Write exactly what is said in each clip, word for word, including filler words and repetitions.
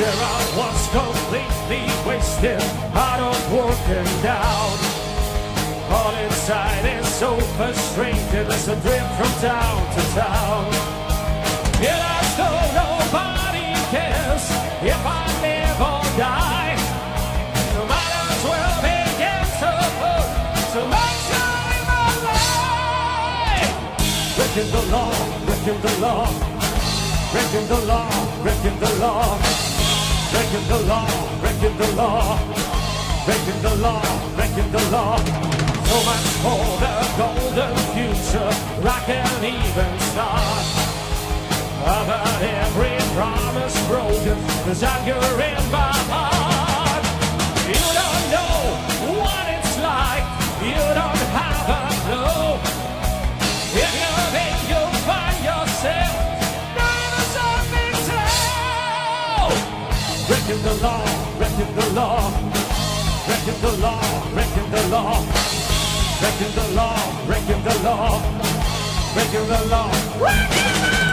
where I was completely wasted, out of work and down. All inside is so frustrated as I drift from town to town. Yet I know nobody cares if I live or die. No matter as well begin to put so much in my life. Breaking the law, breaking the law, breaking the law, breaking the law, breaking the law, breaking the law, breaking the law, breaking the law. So much for the golden future, I can't even start. About every promise broken, there's anger in my heart. You don't know what it's like, you don't have a clue. If you think you'll find yourself, none of something too. Breaking the law, breaking the law, breaking the law, breaking the law, breaking the law, breaking the law, breaking the law, breaking the law.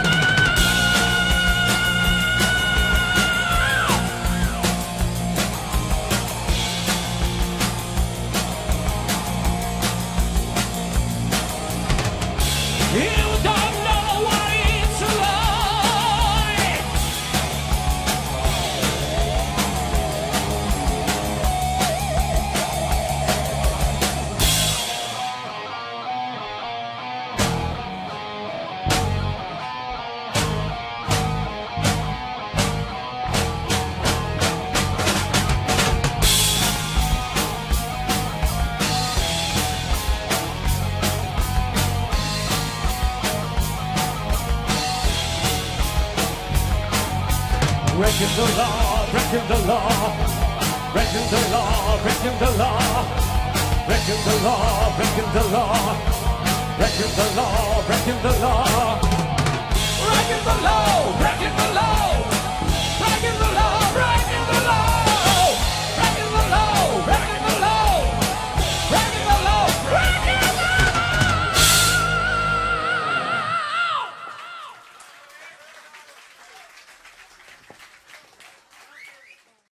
Breaking the law, breaking the law, breaking the law, breaking the law, breaking the law, breaking the law, breaking the law, breaking the law, breaking the law, breaking the law, breaking the law.